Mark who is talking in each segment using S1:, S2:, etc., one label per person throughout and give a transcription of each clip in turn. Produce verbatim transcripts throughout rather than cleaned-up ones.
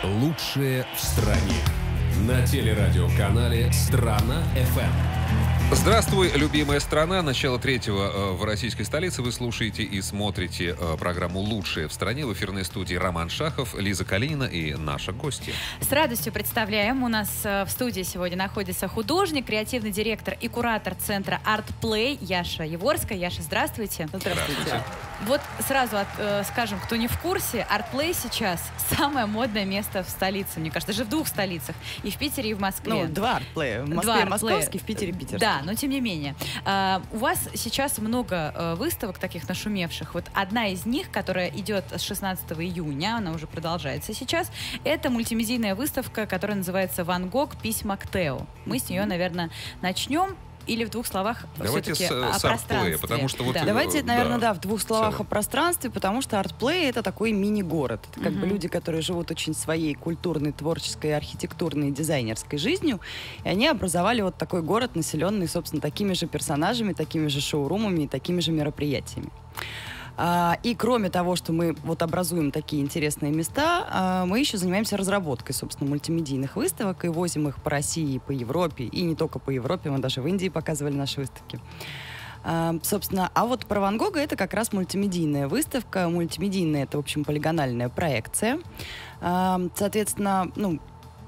S1: Лучшее в стране. На телерадиоканале «Страна-ФМ».
S2: Здравствуй, любимая страна. Начало третьего э, в российской столице. Вы слушаете и смотрите э, программу «Лучшее в стране». В эфирной студии Роман Шахов, Лиза Калинина и наша гостья.
S3: С радостью представляем. У нас э, в студии сегодня находится художник, креативный директор и куратор центра ArtPlay Яша Яворская. Яша, здравствуйте.
S2: Здравствуйте.
S3: Вот сразу от, э, скажем, кто не в курсе, ArtPlay сейчас самое модное место в столице, мне кажется, даже в двух столицах. И в Питере, и в Москве.
S4: Ну, два ArtPlay. В Москве московский, в Питере питерский.
S3: Да, но тем не менее. А, у вас сейчас много а, выставок таких нашумевших. Вот одна из них, которая идет с шестнадцатого июня, она уже продолжается сейчас, это мультимедийная выставка, которая называется «Ван Гог. Письма к Тео». Мы с нее, наверное, начнем. Или в двух словах
S2: Давайте
S3: все-таки
S2: с,
S3: о
S2: с
S3: пространстве.
S2: потому что вот,
S3: да.
S4: Давайте, наверное, да,
S2: да
S4: в двух словах
S2: целом.
S4: о пространстве, потому что ArtPlay — это такой мини-город. Это как
S3: Мгм.
S4: бы люди, которые живут очень своей культурной, творческой, архитектурной, дизайнерской жизнью, и они образовали вот такой город, населенный, собственно, такими же персонажами, такими же шоурумами и такими же мероприятиями. А, и кроме того, что мы вот образуем такие интересные места, а, мы еще занимаемся разработкой, собственно, мультимедийных выставок и возим их по России, и по Европе, и не только по Европе, мы даже в Индии показывали наши выставки. А, собственно, а вот про Ван Гога это как раз мультимедийная выставка. Мультимедийная — это, в общем, полигональная проекция. А, соответственно, ну,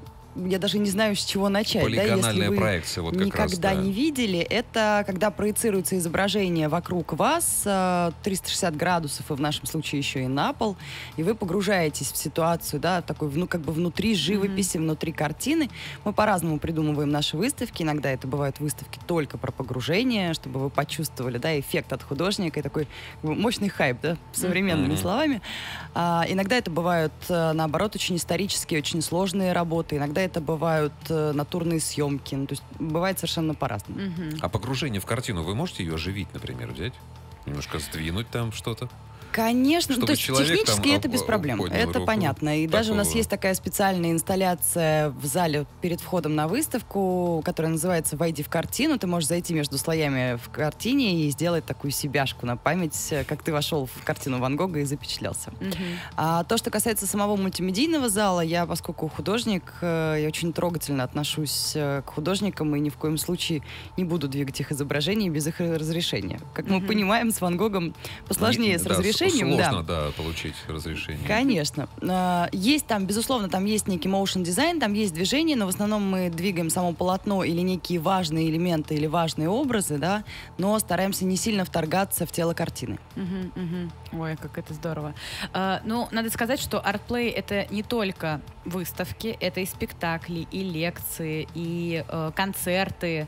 S4: я даже не знаю, с чего начать.
S2: Полигональная
S4: да, если вы
S2: проекция, вот как
S4: никогда
S2: раз, да.
S4: не видели, это когда проецируется изображение вокруг вас э, триста шестьдесят градусов, и в нашем случае еще и на пол, и вы погружаетесь в ситуацию, да, такой, ну, как бы внутри живописи, mm-hmm. внутри картины. Мы по-разному придумываем наши выставки. Иногда это бывают выставки только про погружение, чтобы вы почувствовали, да, эффект от художника и такой как бы мощный хайп, да, современными mm-hmm. словами. А, иногда это бывают, наоборот, очень исторические, очень сложные работы. Иногда это бывают э, натурные съемки. Ну, то есть бывает совершенно по-разному.
S3: Мгм.
S2: А погружение в картину, вы можете ее оживить, например, взять? Немножко сдвинуть там что-то?
S4: Конечно, ну,
S2: Чтобы
S4: то есть
S2: человек
S4: технически
S2: там,
S4: это без
S2: а,
S4: проблем,
S2: поднял
S4: это
S2: руку.
S4: понятно. И даже у нас
S2: Такого.
S4: есть такая специальная инсталляция в зале перед входом на выставку, которая называется «Войди в картину». Ты можешь зайти между слоями в картине и сделать такую себяшку на память, как ты вошел в картину Ван Гога и запечатлелся.
S3: Мгм.
S4: А то, что касается самого мультимедийного зала, я, поскольку художник, э, я очень трогательно отношусь э, к художникам и ни в коем случае не буду двигать их изображения без их разрешения. Как мы
S3: Мгм.
S4: понимаем, с Ван Гогом посложнее
S2: Не-
S4: с
S2: да,
S4: разрешением.
S2: Сложно,
S4: да.
S2: да, получить разрешение.
S4: Конечно. А, Есть там, безусловно, там есть некий motion дизайн, там есть движение, но в основном мы двигаем само полотно или некие важные элементы или важные образы, да, но стараемся не сильно вторгаться в тело картины.
S3: Мгм, мгм. Ой, как это здорово. А, ну, надо сказать, что ArtPlay — это не только выставки, это и спектакли, и лекции, и э, концерты,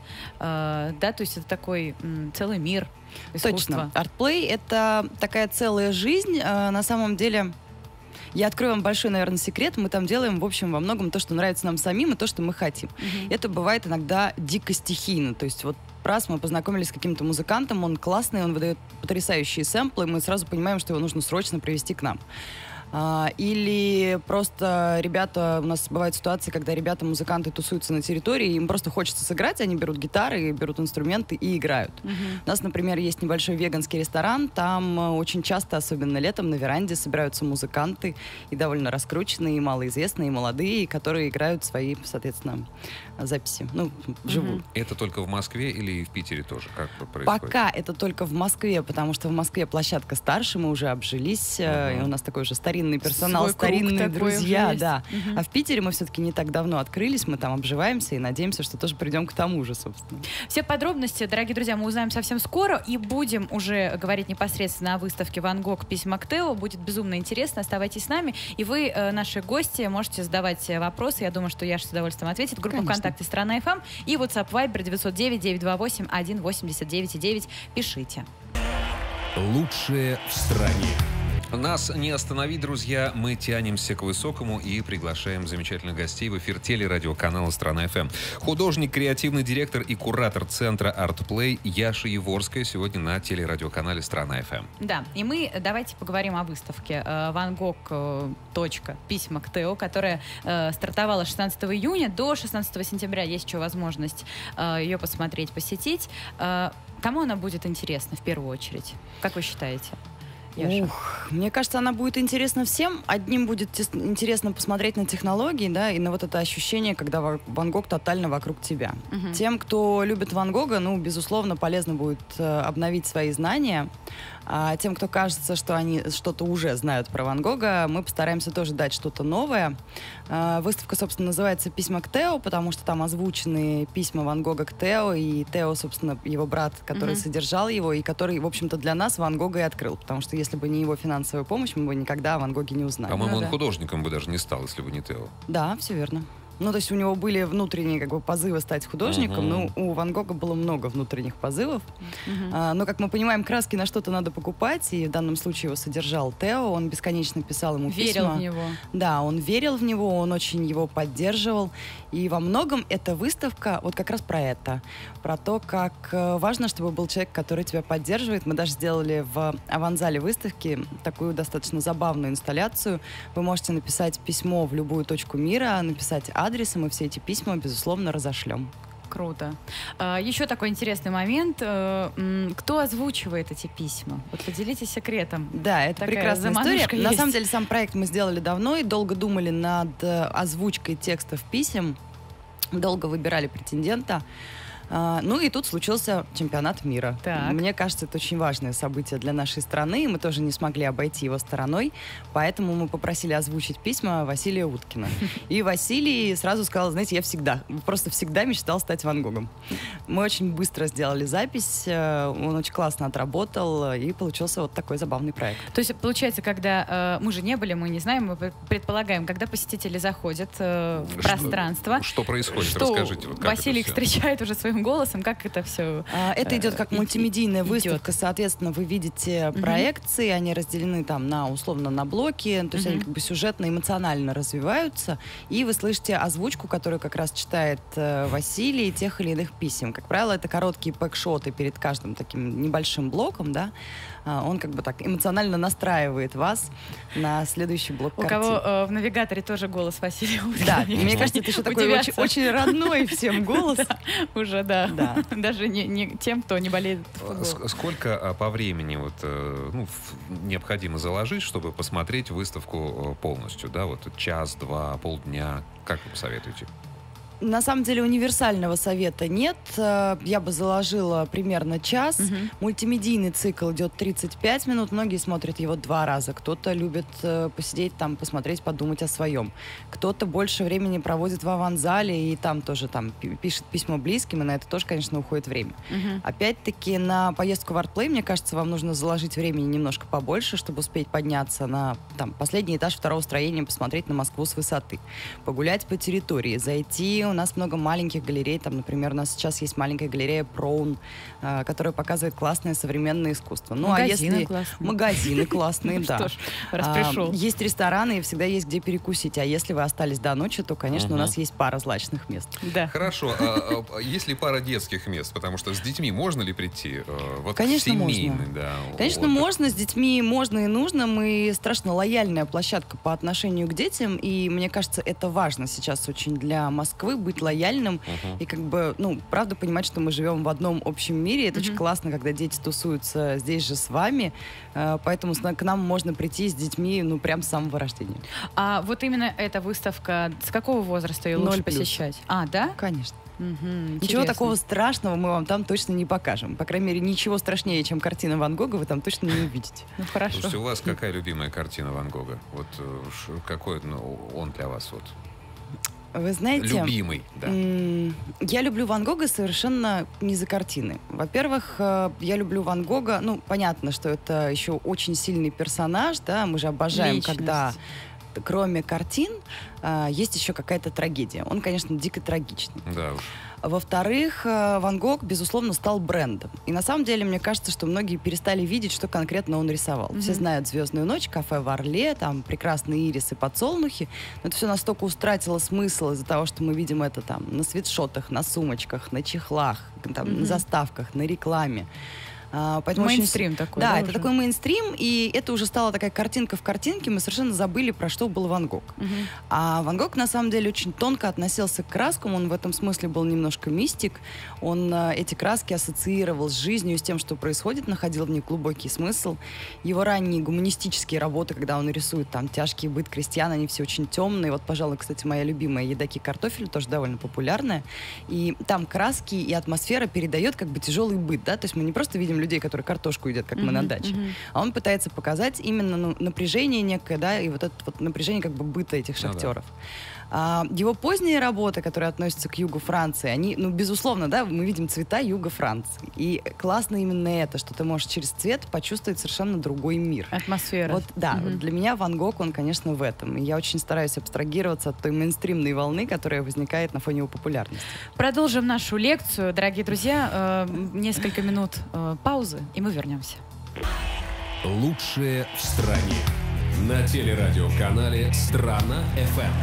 S3: э, да, то есть это такой м, целый мир искусства.
S4: Точно. ArtPlay — это такая целая жизнь. А, на самом деле, я открою вам большой, наверное, секрет. Мы там делаем, в общем, во многом то, что нравится нам самим, и то, что мы хотим.
S3: Мгм.
S4: Это бывает иногда дико стихийно. То есть вот раз мы познакомились с каким-то музыкантом, он классный, он выдает потрясающие сэмплы, и мы сразу понимаем, что его нужно срочно привести к нам. А, или просто ребята, у нас бывают ситуации, когда ребята, музыканты тусуются на территории, им просто хочется сыграть, они берут гитары, берут инструменты и играют.
S3: Мгм.
S4: У нас, например, есть небольшой веганский ресторан, там э, очень часто, особенно летом, на веранде собираются музыканты, и довольно раскрученные, и малоизвестные, и молодые, которые играют свои, соответственно, записи, ну, вживую.
S3: Мгм.
S2: Это только в Москве или и в Питере тоже? Как происходит?
S4: Пока это только в Москве, потому что в Москве площадка старше, мы уже обжились, э,
S2: Мгм.
S4: и у нас такой уже старинный персонал,
S3: Свой круг
S4: старинные
S3: такой
S4: друзья,
S3: уже есть.
S4: да.
S3: Мгм.
S4: А в Питере мы все-таки не так давно открылись, мы там обживаемся и надеемся, что тоже придем к тому же, собственно.
S3: Все подробности, дорогие друзья, мы узнаем совсем скоро и будем уже говорить непосредственно о выставке «Ван Гог. Письма к Тео». Будет безумно интересно. Оставайтесь с нами. И вы, э, наши гости, можете задавать э, вопросы. Я думаю, что Яша с удовольствием ответит. Группа
S4: Конечно.
S3: ВКонтакте «Страна-ФМ» и WhatsApp Viber девятьсот девять девятьсот двадцать восемь сто восемьдесят девять девять. Пишите.
S1: Лучшее в стране.
S2: Нас не остановить, друзья. Мы тянемся к высокому и приглашаем замечательных гостей в эфир телерадиоканала «Страна-ФМ». Художник, креативный директор и куратор центра ArtPlay Яша Яворская сегодня на телерадиоканале «Страна-ФМ».
S3: Да, и мы давайте поговорим о выставке э, «Ван Гог. э, точка. Письма к Тео», которая э, стартовала шестнадцатого июня. До шестнадцатого сентября есть еще возможность э, ее посмотреть, посетить. Э, кому она будет интересна в первую очередь? Как вы считаете? Яша?
S4: Ух, мне кажется, она будет интересна всем. Одним будет тес- интересно посмотреть на технологии, да, и на вот это ощущение, когда Ва- Ван Гог тотально вокруг тебя.
S3: Мгм.
S4: Тем, кто любит Ван Гога, ну, безусловно, полезно будет э, обновить свои знания. А тем, кто кажется, что они что-то уже знают про Ван Гога, мы постараемся тоже дать что-то новое. А, выставка, собственно, называется «Письма к Тео», потому что там озвучены письма Ван Гога к Тео, и Тео, собственно, его брат, который
S3: Мгм.
S4: содержал его, и который, в общем-то, для нас Ван Гога и открыл. Потому что если бы не его финансовая помощь, мы бы никогда о Ван Гоге не узнали.
S2: По-моему,
S3: Ну
S2: он
S3: да.
S2: художником бы даже не стал, если бы не Тео.
S4: Да, все верно. Ну, то есть у него были внутренние как бы позывы стать художником,
S2: Мгм.
S4: но у Ван Гога было много внутренних позывов.
S3: Мгм.
S4: А, но, как мы понимаем, краски на что-то надо покупать, и в данном случае его содержал Тео, он бесконечно писал ему
S3: Верил
S4: письма.
S3: в него.
S4: Да, он верил в него, он очень его поддерживал. И во многом эта выставка вот как раз про это. Про то, как э, важно, чтобы был человек, который тебя поддерживает. Мы даже сделали в аванзале выставки такую достаточно забавную инсталляцию. Вы можете написать письмо в любую точку мира, написать адрес, и мы все эти письма, безусловно, разошлем.
S3: Круто. А, еще такой интересный момент. э, м, Кто озвучивает эти письма? Вот поделитесь секретом.
S4: Да, это
S3: Такая
S4: прекрасная
S3: заманушка
S4: история. На
S3: есть.
S4: самом деле, сам проект мы сделали давно и долго думали над э, озвучкой текстов писем, долго выбирали претендента. А, ну и тут случился чемпионат мира.
S3: Так.
S4: Мне кажется, это очень важное событие для нашей страны, и мы тоже не смогли обойти его стороной, поэтому мы попросили озвучить письма Василия Уткина. И Василий сразу сказал, знаете, я всегда, просто всегда мечтал стать Ван Гогом. Мы очень быстро сделали запись, э, он очень классно отработал, и получился вот такой забавный проект.
S3: То есть, получается, когда э, мы же не были, мы не знаем, мы пр- предполагаем, когда посетители заходят э, в
S2: Что-
S3: пространство,
S2: Что происходит?
S3: что
S2: Расскажите. Вот как
S3: Василий их
S2: это всё?
S3: встречает уже своим голосом, как это все...
S4: А, Это идет как
S3: Э,
S4: мультимедийная
S3: идет.
S4: выставка, соответственно, вы видите
S3: Мгм.
S4: проекции, они разделены там на условно на блоки, то есть они
S3: Мгм.
S4: как бы сюжетно, эмоционально развиваются, и вы слышите озвучку, которую как раз читает э, Василий тех или иных писем. Как правило, это короткие пэкшоты перед каждым таким небольшим блоком, да. А, он как бы так эмоционально настраивает вас на следующий блок
S3: У
S4: картин.
S3: кого э, в навигаторе тоже голос Василия Уткина.
S4: Да, мне кажется, это еще такой очень,
S3: Удивятся.
S4: очень родной всем голос.
S3: Уже, да.
S4: Да.
S3: Даже не, не тем, кто не болеет
S2: А,
S3: футболом.
S2: ск- Сколько а, по времени вот, э, ну, в- необходимо заложить, чтобы посмотреть выставку э, полностью? Да, вот час, два, полдня. Как вы посоветуете?
S4: На самом деле универсального совета нет. Э, Я бы заложила примерно час.
S3: Мгм.
S4: Мультимедийный цикл идет тридцать пять минут. Многие смотрят его два раза. Кто-то любит э, посидеть там, посмотреть, подумать о своем. Кто-то больше времени проводит в аванзале и там тоже там пи- пишет письма близким, и на это тоже, конечно, уходит время.
S3: Мгм.
S4: Опять-таки, на поездку в Артплей, мне кажется, вам нужно заложить времени немножко побольше, чтобы успеть подняться на там, последний этаж второго строения, посмотреть на Москву с высоты, погулять по территории, зайти. У нас много маленьких галерей. Там, например, у нас сейчас есть маленькая галерея Проун, э, которая показывает классное современное искусство. Ну,
S3: Магазины
S4: а если...
S3: классные.
S4: Магазины классные,
S3: Ну
S4: да.
S3: что ж, раз
S4: А,
S3: пришел.
S4: Есть рестораны, и всегда есть где перекусить. А если вы остались до ночи, то, конечно, у
S2: Мгм.
S4: нас есть пара злачных мест.
S3: Да.
S2: Хорошо. А, а, есть ли пара детских мест? Потому что с детьми можно ли прийти? э, Вот
S4: Конечно,
S2: семейный,
S4: можно.
S2: да,
S4: Конечно,
S2: отдых?
S4: можно, с детьми можно и нужно. Мы страшно лояльная площадка по отношению к детям, и мне кажется, это важно сейчас очень для Москвы, быть лояльным
S2: Мгм.
S4: и как бы, ну, правда понимать, что мы живем в одном общем мире. Это очень
S3: Мгм.
S4: классно, когда дети тусуются здесь же с вами, Э, поэтому с- к нам можно прийти с детьми, ну, прям с самого рождения.
S3: А вот именно эта выставка, с какого возраста ее лучше
S4: Ноль плюс.
S3: посещать? А, да?
S4: Конечно.
S3: Мгм,
S4: Ничего
S3: интересно.
S4: такого страшного мы вам там точно не покажем. По крайней мере, ничего страшнее, чем картина Ван Гога, вы там точно не увидите.
S3: Ну, хорошо.
S2: Слушайте, у вас какая любимая картина Ван Гога? Вот э, ш- какой ну, он для вас вот
S4: Вы знаете...
S2: любимый? Да.
S4: М, Я люблю Ван Гога совершенно не за картины. Во-первых, э, я люблю Ван Гога. Ну, понятно, что это еще очень сильный персонаж, да, мы же обожаем,
S3: Личность.
S4: когда кроме картин э, есть еще какая-то трагедия. Он, конечно, дико трагичный.
S2: Да уж.
S4: Во-вторых, э, Ван Гог, безусловно, стал брендом. И на самом деле, мне кажется, что многие перестали видеть, что конкретно он рисовал.
S3: Мгм.
S4: Все знают «Звездную ночь», «Кафе в Орле», там прекрасные ирисы, подсолнухи. Но это все настолько устратило смысл из-за того, что мы видим это там на свитшотах, на сумочках, на чехлах, там,
S3: Мгм.
S4: на заставках, на рекламе. А, поэтому
S3: мейнстрим
S4: очень...
S3: такой,
S4: да,
S3: да,
S4: это
S3: уже?
S4: такой мейнстрим, и это уже стала такая картинка в картинке, мы совершенно забыли, про что был Ван Гог.
S3: Мгм.
S4: А Ван Гог, на самом деле, очень тонко относился к краскам, он в этом смысле был немножко мистик, он а, эти краски ассоциировал с жизнью, с тем, что происходит, находил в них глубокий смысл. Его ранние гуманистические работы, когда он рисует там «Тяжкий быт крестьян», они все очень темные. Вот, пожалуй, кстати, моя любимая «Едоки картофель», тоже довольно популярная. И там краски и атмосфера передает как бы тяжелый быт, да, то есть мы не просто видим людей, которые картошку едят, как мы на
S3: Мгм,
S4: даче,
S3: мгм.
S4: а он пытается показать именно ну, напряжение некое, да, и вот это вот напряжение как бы быта этих
S2: Ну да.
S4: шахтеров. А, его поздние работы, которые относятся к югу Франции, они, ну, безусловно, да, мы видим цвета юга Франции. И классно именно это, что ты можешь через цвет почувствовать совершенно другой мир.
S3: Атмосфера.
S4: Вот, да,
S3: Мгм.
S4: вот для меня Ван Гог, он, конечно, в этом. И я очень стараюсь абстрагироваться от той мейнстримной волны, которая возникает на фоне его популярности.
S3: Продолжим нашу лекцию, дорогие друзья. Э, несколько минут э, паузы, и мы вернемся.
S1: Лучшее в стране. На телерадиоканале «Страна.ФМ».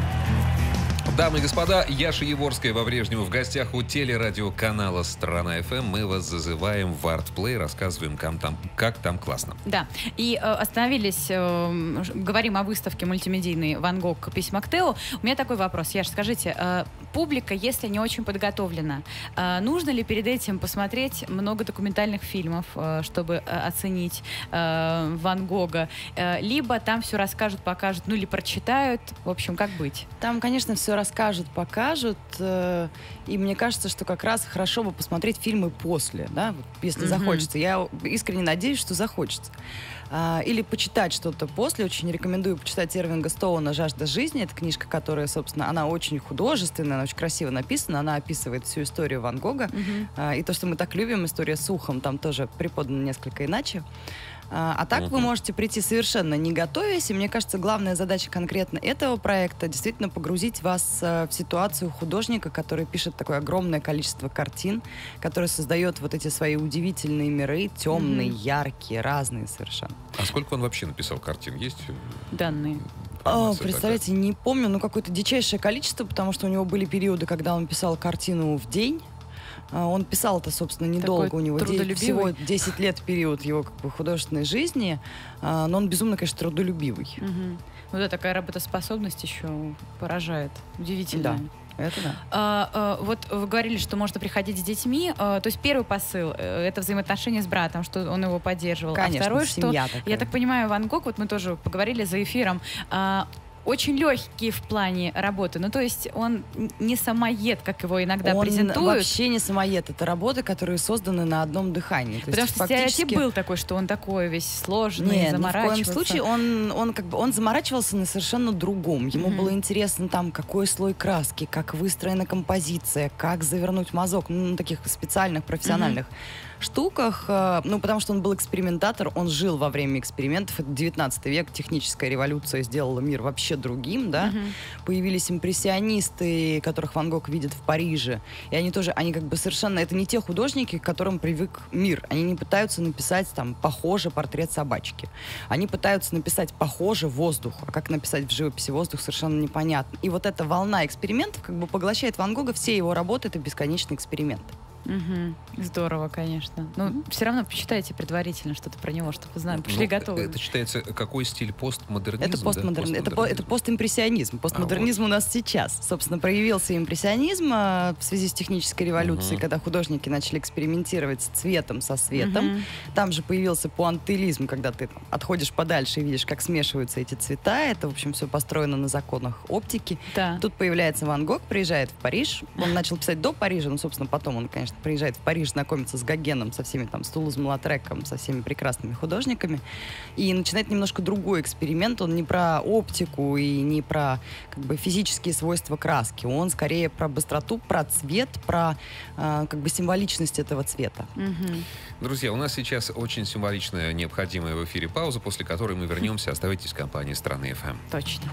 S2: Дамы и господа, Яша Еворская по-прежнему в гостях у телерадиоканала «Страна.ФМ». Мы вас зазываем в артплей, рассказываем, как там, как там классно.
S3: Да, и э, остановились, э, ж- говорим о выставке мультимедийной «Ван Гог. Письма к Тео». У меня такой вопрос. Яш, скажите, э, публика, если не очень подготовлена, э, нужно ли перед этим посмотреть много документальных фильмов, э, чтобы э, оценить э, Ван Гога? Э, либо там все расскажут, покажут, ну или прочитают. В общем, как быть?
S4: Там, конечно, все расскажут, покажут. э, И мне кажется, что как раз хорошо бы посмотреть фильмы после, да, вот если
S3: Мгм.
S4: захочется. Я искренне надеюсь, что захочется. А, Или почитать что-то после. Очень рекомендую почитать Ирвинга Стоуна «Жажда жизни». Это книжка, которая, собственно, она очень художественная, она очень красиво написана. Она описывает всю историю Ван Гога. А, И то, что мы так любим, история с ухом, там тоже преподана несколько иначе. А, а так вы
S2: Мгм.
S4: можете прийти совершенно не готовясь, и мне кажется, главная задача конкретно этого проекта действительно погрузить вас э, в ситуацию художника, который пишет такое огромное количество картин, который создает вот эти свои удивительные миры, темные,
S3: Мгм.
S4: яркие, разные совершенно.
S2: А сколько он вообще написал картин? Есть? э,
S3: Данные.
S4: О,
S2: информация
S4: представляете, не помню, но какое-то дичайшее количество, потому что у него были периоды, когда он писал картину в день. А, Он писал это, собственно, недолго,
S3: Такой
S4: у него де-
S3: трудолюбивый.
S4: всего десять лет период его как бы художественной жизни, а, но он безумно, конечно, трудолюбивый.
S3: Мгм. Ну да, такая работоспособность еще поражает. Удивительно.
S4: Да. Это да.
S3: А, а, вот вы говорили, что можно приходить с детьми. А, то есть первый посыл э, это взаимоотношения с братом, что он его поддерживал.
S4: Конечно,
S3: а второй, что
S4: семья такая.
S3: я так понимаю, Ван Гог, вот мы тоже поговорили за эфиром. а, очень легкий в плане работы. Ну, то есть он н- не самоед, как его иногда
S4: Он
S3: презентуют.
S4: вообще не самоед. Это работы, которые созданы на одном дыхании. То
S3: Потому
S4: есть
S3: что стереотип был такой, что он такой весь сложный,
S4: Нет, ни в
S3: заморачивался.
S4: коем случае он, он как бы он заморачивался на совершенно другом. Ему
S3: Мгм.
S4: было интересно там, какой слой краски, как выстроена композиция, как завернуть мазок, ну, на таких специальных профессиональных штуках. э, Ну, потому что он был экспериментатор, он жил во время экспериментов. Это девятнадцатый век, техническая революция сделала мир вообще другим, да.
S3: Мгм.
S4: Появились импрессионисты, которых Ван Гог видит в Париже. И они тоже, они как бы совершенно... Это не те художники, к которым привык мир. Они не пытаются написать там похоже портрет собачки. Они пытаются написать похоже воздух. А как написать в живописи воздух, совершенно непонятно. И вот эта волна экспериментов как бы поглощает Ван Гога. Все его работы — это бесконечный эксперимент.
S3: Мгм. Здорово, конечно. Ну, все равно почитайте предварительно что-то про него, чтобы знали. Пришли
S2: Ну,
S3: готовы.
S2: Это считается какой стиль? Постмодернизм?
S4: Это постмодерн...
S2: да?
S4: это, по- это постимпрессионизм. Постмодернизм у нас сейчас. Собственно, проявился импрессионизм а, в связи с технической революцией,
S2: Мгм.
S4: когда художники начали экспериментировать с цветом, со светом.
S3: Мгм.
S4: Там же появился пуантилизм, когда ты там отходишь подальше и видишь, как смешиваются эти цвета. Это, в общем, все построено на законах оптики.
S3: Да.
S4: Тут появляется Ван Гог, приезжает в Париж. Он начал писать до Парижа, но, собственно, потом он, конечно, приезжает в Париж, знакомится с Гогеном, со всеми там, с Тулузом-Латреком, со всеми прекрасными художниками. И начинает немножко другой эксперимент. Он не про оптику и не про как бы физические свойства краски. Он скорее про быстроту, про цвет, про э, как бы символичность этого цвета.
S3: Мгм.
S2: Друзья, у нас сейчас очень символичная, необходимая в эфире пауза, после которой мы вернемся. Оставайтесь в компании «Страны.ФМ».
S3: Точно.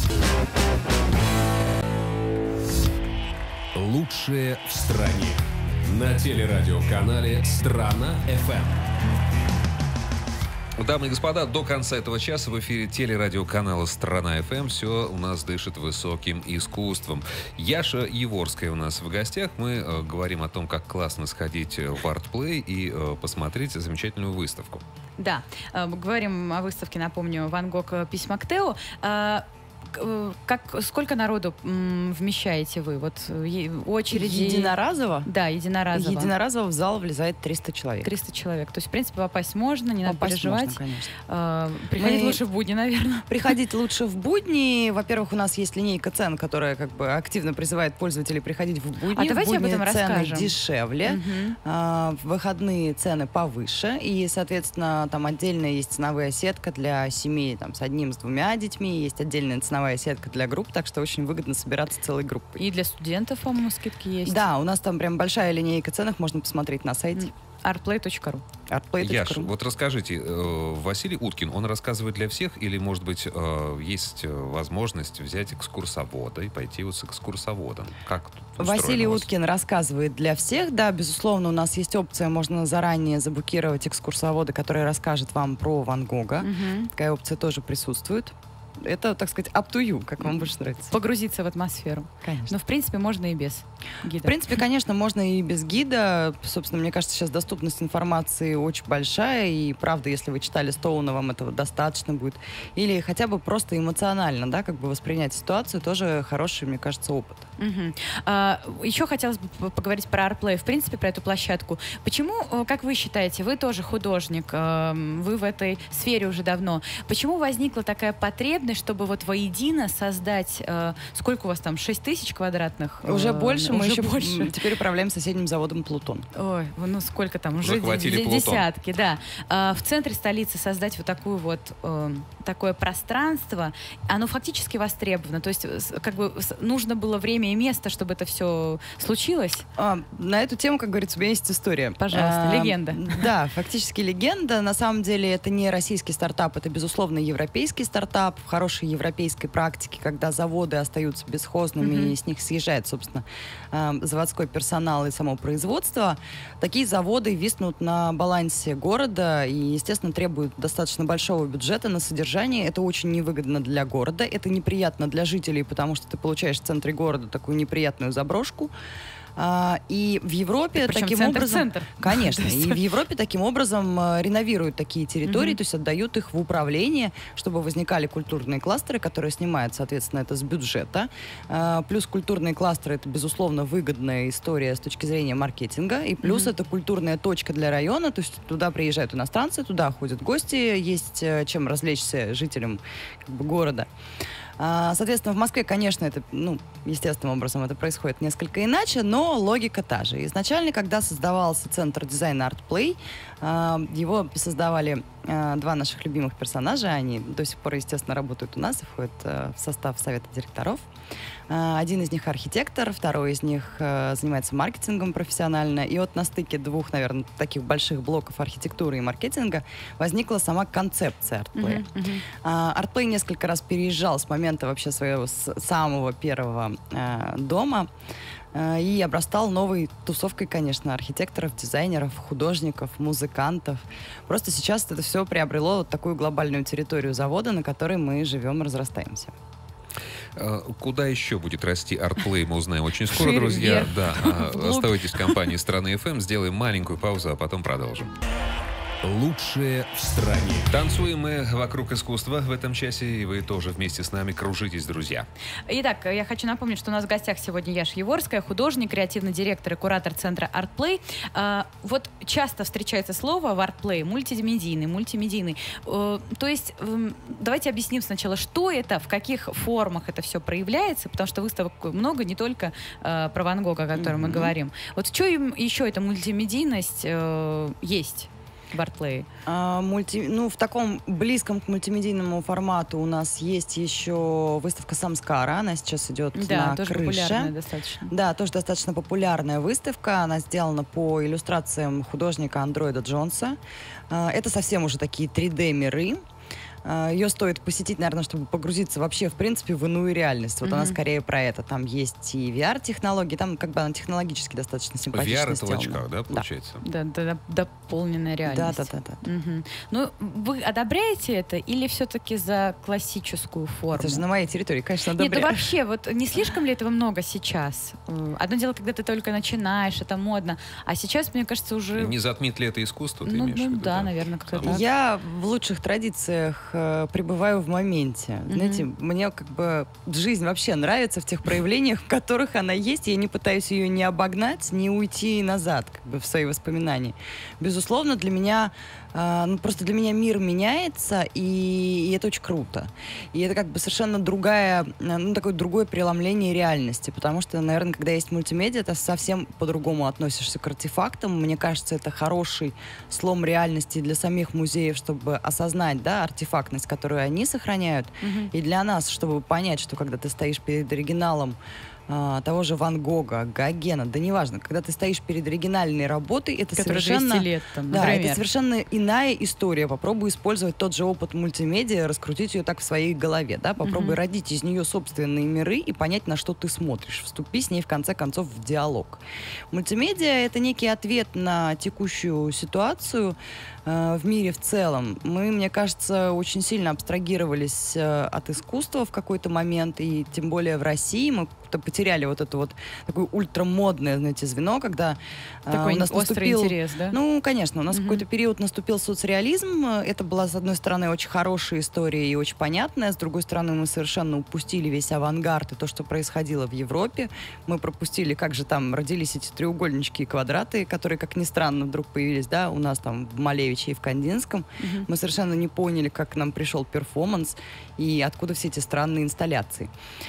S1: Лучшее в стране. На телерадиоканале «Страна.ФМ».
S2: Дамы и господа, до конца этого часа в эфире телерадиоканала «Страна.ФМ» все у нас дышит высоким искусством. Яша Яворская у нас в гостях. Мы э, говорим о том, как классно сходить в артплей и э, посмотреть замечательную выставку.
S3: Да, э, говорим о выставке, напомню, «Ван Гог. Письма к Тео». Э, Как, сколько народу м, вмещаете вы? Вот е- очереди...
S4: Единоразово?
S3: Да, единоразово.
S4: Единоразово в зал влезает триста человек.
S3: триста человек. То есть, в принципе, попасть можно, не надо
S4: Попасть
S3: переживать.
S4: можно, конечно.
S3: А, приходить
S4: Мы-
S3: лучше в будни, наверное.
S4: Приходить лучше в будни. Во-первых, у нас есть линейка цен, которая как бы активно призывает пользователей приходить в будни.
S3: А давайте
S4: в
S3: об
S4: будни
S3: этом
S4: цены
S3: расскажем.
S4: дешевле,
S3: Мгм.
S4: а, в выходные цены повыше. И, соответственно, там отдельная есть ценовая сетка для семей там, с одним, с двумя детьми. Есть отдельная ценовая сетка для групп, так что очень выгодно собираться целой группой.
S3: И для студентов, по-моему, скидки есть.
S4: Да, у нас там прям большая линейка ценах, можно посмотреть на сайте
S3: артплей точка ру.
S4: артплей точка
S2: Яш,
S4: ру.
S2: вот расскажите, э, Василий Уткин, он рассказывает для всех или, может быть, э, есть э, возможность взять экскурсовода и пойти вот с экскурсоводом? Как тут устроено
S4: Василий
S2: у вас?
S4: Уткин рассказывает для всех. Да, безусловно, у нас есть опция, можно заранее забукировать экскурсовода, который расскажет вам про Ван Гога.
S3: Мгм.
S4: Такая опция тоже присутствует. Это, так сказать, up to you, как вам больше нравится.
S3: Погрузиться в атмосферу.
S4: Конечно.
S3: Но, в принципе, можно и без гида.
S4: В принципе, конечно, можно и без гида. Собственно, мне кажется, сейчас доступность информации очень большая. И правда, если вы читали Стоуна, вам этого достаточно будет. Или хотя бы просто эмоционально, да, как бы воспринять ситуацию, тоже хороший, мне кажется, опыт.
S3: Мгм. А, еще хотелось бы п- поговорить про ArtPlay, в принципе, про эту площадку. Почему, э, как вы считаете, вы тоже художник, эм, вы в этой сфере уже давно. Почему возникла такая потребность, чтобы вот воедино создать, э, сколько у вас там, шесть тысяч квадратных? э,
S4: Уже больше, мы
S3: уже
S4: еще
S3: больше.
S4: м, теперь управляем соседним заводом «Плутон».
S3: Ой, ну сколько там, уже
S2: Захватили
S3: де-
S2: Плутон.
S3: десятки, да. А, в центре столицы создать вот такую вот, э, такое пространство, оно фактически востребовано. То есть с- как бы с- нужно было время и место, чтобы это все случилось.
S4: А, на эту тему, как говорится, у меня есть история.
S3: Пожалуйста,
S4: А,
S3: легенда.
S4: Да, фактически легенда. На самом деле это не российский стартап, это, безусловно, европейский стартап в хорошей европейской практике, когда заводы остаются бесхозными,
S3: Мгм.
S4: и с них съезжает, собственно, а, заводской персонал и само производство. Такие заводы виснут на балансе города и, естественно, требуют достаточно большого бюджета на содержание. Это очень невыгодно для города, это неприятно для жителей, потому что ты получаешь в центре города такую неприятную заброшку. А, и в Европе
S3: Причем
S4: таким
S3: центр,
S4: образом...
S3: центр.
S4: Конечно.
S3: То есть-
S4: И в Европе таким образом э, реновируют такие территории,
S3: Мгм.
S4: то есть отдают их в управление, чтобы возникали культурные кластеры, которые снимают, соответственно, это с бюджета. А, плюс культурные кластеры — это, безусловно, выгодная история с точки зрения маркетинга. И плюс
S3: Мгм.
S4: это культурная точка для района, то есть туда приезжают иностранцы, туда ходят гости, есть э, чем развлечься жителям как бы, города. А, Соответственно, в Москве, конечно, это, ну, естественным образом это происходит несколько иначе, но логика та же. Изначально, когда создавался центр дизайна ArtPlay, а, его создавали а, два наших любимых персонажа. Они до сих пор, естественно, работают у нас и входят а, в состав совета директоров. А, Один из них архитектор, второй из них а, занимается маркетингом профессионально. И вот на стыке двух, наверное, таких больших блоков архитектуры и маркетинга возникла сама концепция ArtPlay.
S3: Мгм, мгм.
S4: А, ArtPlay несколько раз переезжал с момента вообще своего с- самого первого а, дома а, и обрастал новой тусовкой, конечно, архитекторов, дизайнеров, художников, музыкантов. Просто сейчас это все приобрело вот такую глобальную территорию завода, на которой мы живем и разрастаемся.
S2: Э, Куда еще будет расти ArtPlay, мы узнаем очень скоро,
S3: Шире,
S2: друзья.
S3: вверх,
S2: Да, а,
S3: вглубь.
S2: оставайтесь в компании «Страны.ФМ», сделаем маленькую паузу, а потом продолжим.
S1: Лучшее в стране.
S2: Танцуем мы вокруг искусства в этом часе, и вы тоже вместе с нами кружитесь, друзья.
S3: Итак, я хочу напомнить, что у нас в гостях сегодня Яша Яворская, художник, креативный директор и куратор центра ArtPlay. А, вот часто встречается слово в ArtPlay мультимедийный, мультимедийный. Э, то есть эм, давайте объясним сначала, что это, в каких формах это все проявляется, потому что выставок много, не только э, про Ван Гога, о котором мы
S4: Мгм.
S3: говорим. Вот в чем еще эта мультимедийность э, есть в ArtPlay?
S4: А, мульти... Ну, в таком близком к мультимедийному формату у нас есть еще выставка «Самскара». Она сейчас идет
S3: Да,
S4: на
S3: тоже
S4: крыше.
S3: популярная достаточно.
S4: Да, тоже достаточно популярная выставка. Она сделана по иллюстрациям художника Андроида Джонса. А, Это совсем уже такие три дэ-миры. Ее стоит посетить, наверное, чтобы погрузиться вообще, в принципе, в иную реальность. Вот mm-hmm. она скорее про это. Там есть и ви ар-технологии, там как бы она технологически достаточно симпатично
S2: ви ар это в
S4: сделана.
S2: очках, да, получается?
S3: Да, да, да, дополненная реальность.
S4: Да, да, да. да.
S3: Угу. Ну, вы одобряете это или все-таки за классическую форму?
S4: Это же на моей территории, конечно, одобряю.
S3: Нет, ну вообще, вот не слишком ли этого много сейчас? Одно дело, когда ты только начинаешь, это модно, а сейчас, мне кажется, уже...
S2: Не затмит ли это искусство, ты
S3: ну,
S2: имеешь
S3: ну,
S2: в виду?
S3: да, да, наверное, как-то так.
S4: Я в лучших традициях э, пребываю в моменте. Mm-hmm. Знаете, мне как бы жизнь вообще нравится в тех проявлениях, в которых она есть. Я не пытаюсь ее не обогнать, не уйти назад как бы, в свои воспоминания. Безусловно, для меня Uh, ну, просто для меня мир меняется, и, и это очень круто. И это как бы совершенно другая, ну, такое другое преломление реальности, потому что, наверное, когда есть мультимедиа, ты совсем по-другому относишься к артефактам. Мне кажется, это хороший слом реальности для самих музеев, чтобы осознать, да, артефактность, которую они сохраняют, mm-hmm. и для нас, чтобы понять, что когда ты стоишь перед оригиналом того же Ван Гога, Гогена, да неважно, когда ты стоишь перед оригинальной работой, это
S3: Который
S4: совершенно...
S3: двести лет, там,
S4: да,
S3: например.
S4: это совершенно иная история. Попробуй использовать тот же опыт мультимедиа, раскрутить ее так в своей голове, да, попробуй mm-hmm. родить из нее собственные миры и понять, на что ты смотришь. Вступи с ней, в конце концов, в диалог. Мультимедиа — это некий ответ на текущую ситуацию э, в мире в целом. Мы, мне кажется, очень сильно абстрагировались э, от искусства в какой-то момент, и тем более в России мы потеряли вот это вот такое ультрамодное, знаете, звено, когда
S3: такой
S4: э, у нас
S3: острый
S4: наступил...
S3: интерес, да?
S4: Ну, конечно, у нас
S3: угу.
S4: в какой-то период наступил соцреализм. Это была, с одной стороны, очень хорошая история и очень понятная. С другой стороны, мы совершенно упустили весь авангард и то, что происходило в Европе. Мы пропустили, как же там родились эти треугольнички и квадраты, которые, как ни странно, вдруг появились, да, у нас там в Малевиче и в Кандинском. Угу. Мы совершенно не поняли, как к нам пришел перформанс и откуда все эти странные инсталляции.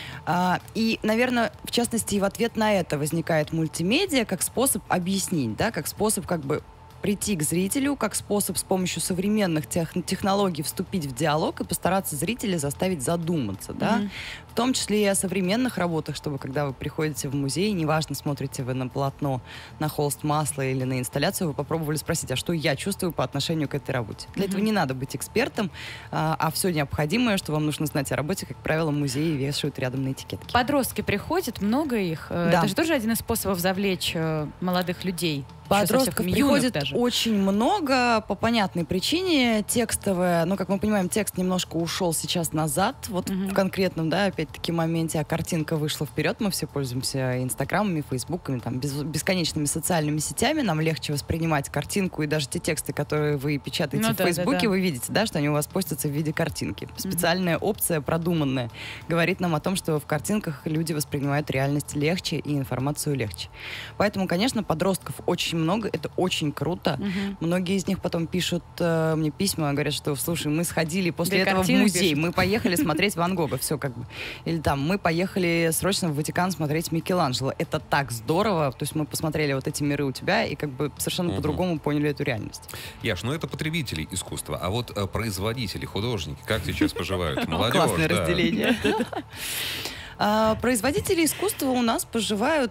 S4: А, и, наверное, в частности, и в ответ на это возникает мультимедиа как способ объяснить, да, как способ как бы прийти к зрителю, как способ с помощью современных тех, технологий вступить в диалог и постараться зрителя заставить задуматься, да, mm-hmm. в том числе и о современных работах, чтобы когда вы приходите в музей, неважно, смотрите вы на полотно, на холст масла или на инсталляцию, вы попробовали спросить, а что я чувствую по отношению к этой работе. Для mm-hmm. этого не надо быть экспертом, а, а все необходимое, что вам нужно знать о работе, как правило, музеи вешают рядом на этикетке.
S3: Подростки приходят, много их. Да. Это же тоже один из способов завлечь молодых людей.
S4: Подростков приходит даже очень много по понятной причине. Текстовая, ну, как мы понимаем, текст немножко ушел сейчас назад, вот uh-huh. в конкретном, да, опять-таки моменте, а картинка вышла вперед. Мы все пользуемся инстаграмами, фейсбуками, там, без, бесконечными социальными сетями. Нам легче воспринимать картинку, и даже те тексты, которые вы печатаете ну, в да, фейсбуке, да, да. вы видите, да, что они у вас постятся в виде картинки. Специальная uh-huh. опция, продуманная, говорит нам о том, что в картинках люди воспринимают реальность легче и информацию легче. Поэтому, конечно, подростков очень много, это очень круто. Угу. Многие из них потом пишут э, мне письма, говорят, что, слушай, мы сходили после Для этого в музей, пишут. Мы поехали смотреть Ван Гога, все как бы. Или там, мы поехали срочно в Ватикан смотреть Микеланджело. Это так здорово, то есть мы посмотрели вот эти миры у тебя и как бы совершенно угу. по-другому поняли эту реальность.
S2: Яш, ну это потребители искусства, а вот э, производители, художники, как сейчас поживают? Молодежь,
S4: классное разделение. Производители искусства у нас поживают...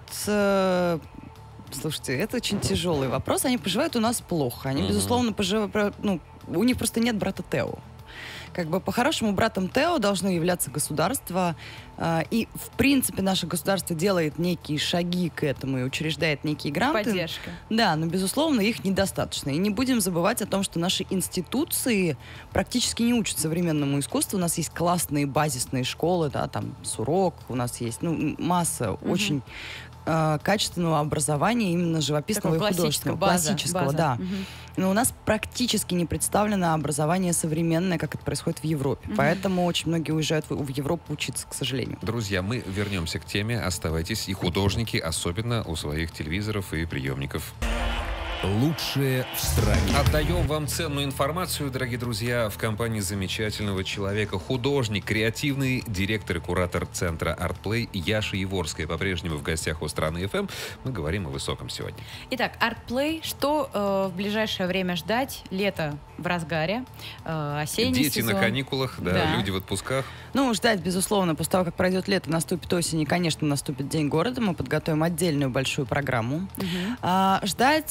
S4: Слушайте, это очень тяжелый вопрос. Они поживают у нас плохо. Они, mm-hmm. безусловно, поживают... Ну, у них просто нет брата Тео. Как бы по-хорошему братом Тео должно являться государство. Э, и, в принципе, наше государство делает некие шаги к этому и учреждает некие гранты.
S3: Поддержка.
S4: Да, но, безусловно, их недостаточно. И не будем забывать о том, что наши институции практически не учат современному искусству. У нас есть классные базисные школы, да, там Сурок, у нас есть ну, масса mm-hmm. очень... качественного образования именно живописного
S3: Такого
S4: и художественного.
S3: База,
S4: классического,
S3: база.
S4: да.
S3: Угу.
S4: Но у нас практически не представлено образование современное, как это происходит в Европе. Угу. Поэтому очень многие уезжают в, в Европу учиться, к сожалению.
S2: Друзья, мы вернемся к теме. Оставайтесь. И художники, особенно у своих телевизоров и приемников.
S1: Лучшее в стране.
S2: Отдаем вам ценную информацию, дорогие друзья, в компании замечательного человека, художник, креативный директор и куратор центра ArtPlay Яша Яворская. По-прежнему в гостях у Страны эф эм. Мы говорим о высоком сегодня.
S3: Итак, ArtPlay. Что э, в ближайшее время ждать? Лето в разгаре, э, осенний
S2: Дети
S3: сезон.
S2: на каникулах, да,
S3: да,
S2: люди в отпусках.
S4: Ну, ждать, безусловно, после того, как пройдет лето, наступит осень, и, конечно, наступит День города. Мы подготовим отдельную большую программу. Угу. А, ждать...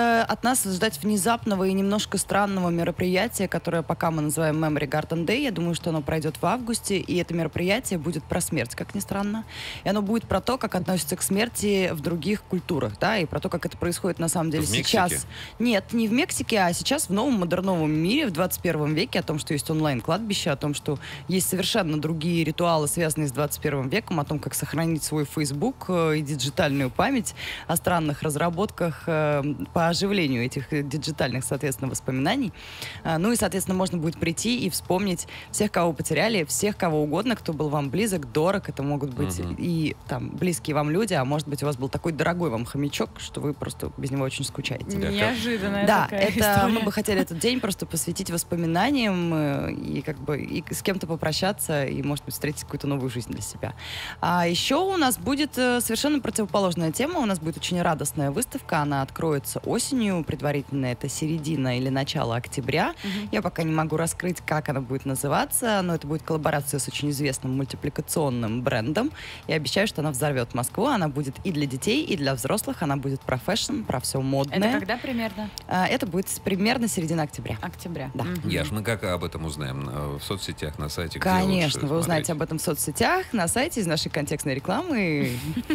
S4: э, от нас ждать внезапного и немножко странного мероприятия, которое пока мы называем Memory Garden Day. Я думаю, что оно пройдет в августе, и это мероприятие будет про смерть, как ни странно. И оно будет про то, как относятся к смерти в других культурах, да, и про то, как это происходит на самом деле
S2: в
S4: сейчас.
S2: Мексике?
S4: Нет, не в Мексике, а сейчас в новом модерновом мире, в двадцать первом веке, о том, что есть онлайн-кладбище, о том, что есть совершенно другие ритуалы, связанные с двадцать первым веком, о том, как сохранить свой Facebook э, и диджитальную память, о странных разработках э, по оживлению этих диджитальных, соответственно, воспоминаний. А, ну и, соответственно, можно будет прийти и вспомнить всех, кого потеряли, всех, кого угодно, кто был вам близок, дорог. Это могут быть
S2: Мгм.
S4: и там близкие вам люди, а может быть, у вас был такой дорогой вам хомячок, что вы просто без него очень скучаете.
S2: Да,
S3: Неожиданная
S4: Да,
S3: такая
S4: это
S3: история.
S4: мы бы хотели этот день просто посвятить воспоминаниям э, и как бы и с кем-то попрощаться и, может быть, встретить какую-то новую жизнь для себя. А еще у нас будет э, совершенно противоположная тема. У нас будет очень радостная выставка. Она откроется осенью. Предварительно это середина или начало октября.
S3: Мгм.
S4: Я пока не могу раскрыть, как она будет называться, но это будет коллаборация с очень известным мультипликационным брендом. Я обещаю, что она взорвет Москву. Она будет и для детей, и для взрослых. Она будет про фэшн, про все модное.
S3: Это когда примерно?
S4: А, Это будет примерно середина октября.
S3: Октября.
S4: Да.
S3: Мгм.
S2: Яш, мы как об этом узнаем? Э, В соцсетях, на сайте? Где
S4: Конечно,
S2: лучше
S4: вы узнаете
S2: смотреть?
S4: об этом в соцсетях, на сайте, из нашей контекстной рекламы.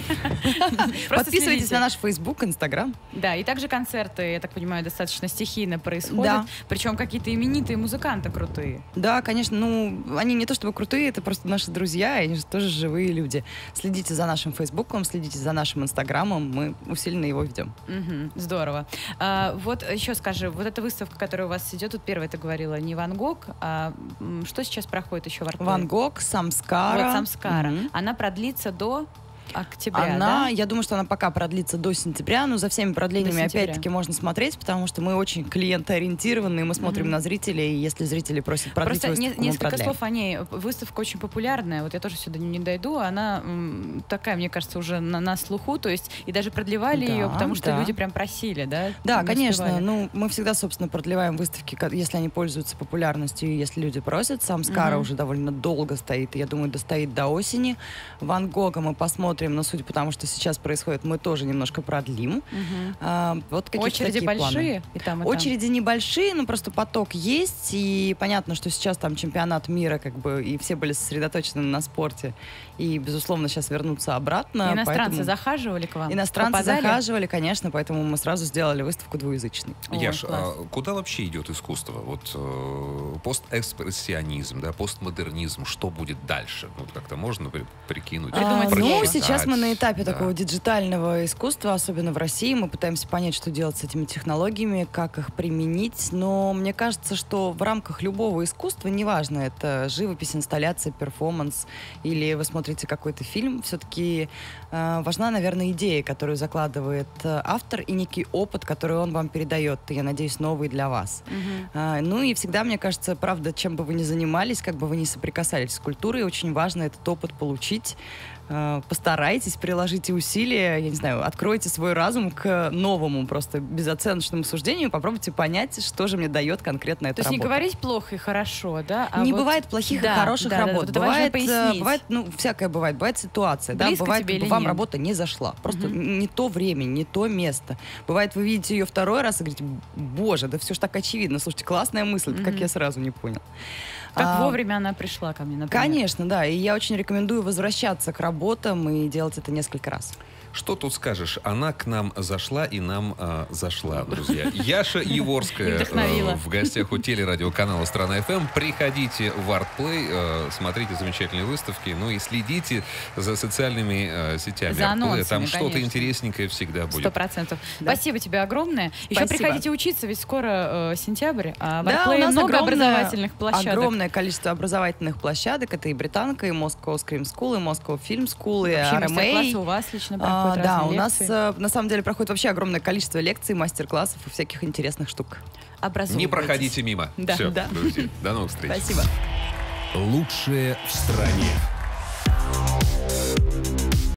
S3: Просто
S4: Подписывайтесь
S3: следите.
S4: на наш Facebook, Instagram.
S3: Да, и также концерты, я так понимаю, достаточно стихийно происходят.
S4: Да.
S3: Причем какие-то именитые музыканты крутые.
S4: Да, конечно, ну, они не то чтобы крутые, это просто наши друзья, и они же тоже живые люди. Следите за нашим Фейсбуком, следите за нашим Инстаграмом, мы усиленно его ведем.
S3: Мгм, здорово. А, вот еще скажи, вот эта выставка, которая у вас идет, тут первая ты говорила, не Ван Гог, а м, что сейчас проходит еще в Артуре?
S4: Ван Гог, Самскара.
S3: Вот Самскара.
S4: Мгм.
S3: Она продлится до октября,
S4: Она,
S3: да?
S4: я думаю, что она пока продлится до сентября, но за всеми продлениями
S3: До сентября.
S4: опять-таки можно смотреть, потому что мы очень клиентоориентированы, мы смотрим
S3: Мгм.
S4: на зрителей, и если зрители просят продлить
S3: Просто не-
S4: выставку, мы
S3: несколько
S4: продляем.
S3: слов о ней. Выставка очень популярная. Вот я тоже сюда не дойду. Она м, такая, мне кажется, уже на, на слуху. То есть и даже продлевали
S4: Да,
S3: ее, потому что
S4: да.
S3: люди прям просили, да?
S4: Да,
S3: Не
S4: конечно.
S3: успевали.
S4: Ну, мы всегда, собственно, продлеваем выставки, ка- если они пользуются популярностью, и если люди просят. Сам Скара
S3: Мгм.
S4: уже довольно долго стоит, и я думаю, достоит до осени. Ван Гога мы посмотрим, но судя по тому, что сейчас происходит, мы тоже немножко продлим.
S3: Мгм.
S4: А, вот какие-то
S3: Очереди
S4: такие планы.
S3: большие? И там, и там.
S4: Очереди небольшие, но просто поток есть, и понятно, что сейчас там чемпионат мира, как бы, и все были сосредоточены на спорте, и, безусловно, сейчас вернутся обратно.
S3: Иностранцы
S4: поэтому-
S3: захаживали к вам?
S4: Иностранцы
S3: Попадали?
S4: захаживали, конечно, поэтому мы сразу сделали выставку двуязычной.
S3: Ой,
S2: Яш,
S3: класс.
S2: а куда вообще идет искусство? Вот э, постэкспрессионизм, да, постмодернизм, что будет дальше? Вот как-то можно при- прикинуть?
S3: Придумать
S4: А, ну,
S3: слово.
S4: сейчас мы на этапе
S2: Да.
S4: такого диджитального искусства, особенно в России. Мы пытаемся понять, что делать с этими технологиями, как их применить. Но мне кажется, что в рамках любого искусства, неважно, это живопись, инсталляция, перформанс, или вы смотрите какой-то фильм, все-таки э, важна, наверное, идея, которую закладывает э, автор, и некий опыт, который он вам передает, и, я надеюсь, новый для вас.
S3: Мгм.
S4: А, Ну и всегда, мне кажется, правда, чем бы вы ни занимались, как бы вы ни соприкасались с культурой, очень важно этот опыт получить. А, Постарайтесь, приложите усилия, я не знаю, откройте свой разум к новому, просто безоценочному суждению, и попробуйте понять, что же мне дает конкретно эта
S3: То есть не
S4: работа.
S3: говорить плохо и хорошо, да? а
S4: Не
S3: вот-
S4: бывает плохих
S3: Да,
S4: и хороших
S3: да, да,
S4: работ.
S3: да, это важно
S4: бывает, э,
S3: пояснить.
S4: бывает, ну, всякое бывает. Бывает ситуация, да,
S3: Близко
S4: бывает,
S3: тебе
S4: как бы
S3: или
S4: вам
S3: нет?
S4: работа не зашла. Просто
S3: Мгм.
S4: не то время, не то место. Бывает, вы видите ее второй раз и говорите, боже, да все ж так очевидно. Слушайте, классная мысль, как
S3: Мгм.
S4: я сразу не понял.
S3: Как
S4: А,
S3: вовремя она пришла ко мне, например.
S4: Конечно, да. И я очень рекомендую возвращаться к работам и делать это несколько раз.
S2: Что тут скажешь? Она к нам зашла и нам э, зашла, друзья. Яша Еворская
S3: Вдохновила.
S2: э, в гостях у телерадиоканала «Страна эф эм». Приходите в Артплей, э, смотрите замечательные выставки, ну и следите за социальными э, сетями
S3: За
S2: Артплея.
S3: анонсами,
S2: Там что-то
S3: конечно.
S2: интересненькое всегда
S3: Сто
S2: будет.
S3: процентов.
S4: Да.
S3: Спасибо тебе огромное. Еще
S4: Спасибо.
S3: приходите учиться, ведь скоро э, сентябрь, а в
S4: Да,
S3: Артплее
S4: у нас
S3: много
S4: огромное-
S3: образовательных площадок.
S4: Огромное количество образовательных площадок. Это и Британка, и Moscow Scream School, и Moscow Film School, и
S3: Вообще
S4: ар эм эй.
S3: мастер-классы у вас лично
S4: А,
S3: проходят,
S4: да,
S3: разные
S4: у нас
S3: лекции.
S4: э, на самом деле проходит вообще огромное количество лекций, мастер-классов и всяких интересных штук.
S2: Не
S3: Образовывайтесь.
S2: проходите мимо.
S3: Да.
S2: Все,
S4: Да.
S2: друзья. До новых встреч.
S4: Спасибо.
S1: Лучшее в стране.